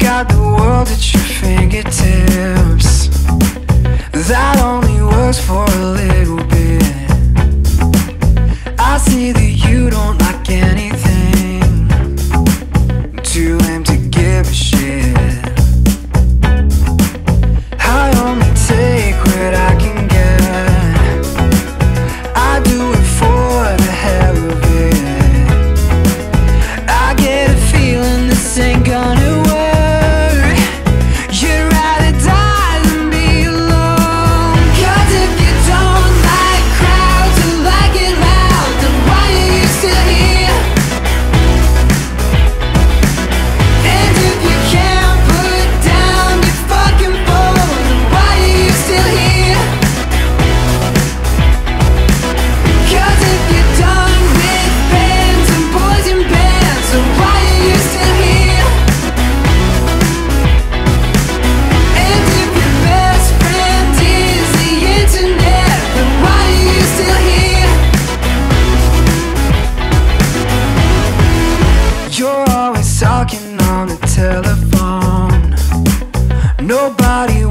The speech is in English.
got the world at your fingertips. That only works for a little bit. I see that you don't like anything, too lame to give a shit. I only take what I can get. I do it for the hell of it. I get a feeling this ain't gonna work. You'd rather die than be alone. 'Cause if you don't like crowds and like it loud, then why are you still here? And if you can't put down your fucking phone, then why are you still here? 'Cause if you're done with bands and boys in bands, then why are you still here? And if your best friend is the internet, then why are you still here? You're always talking on the telephone. Nobody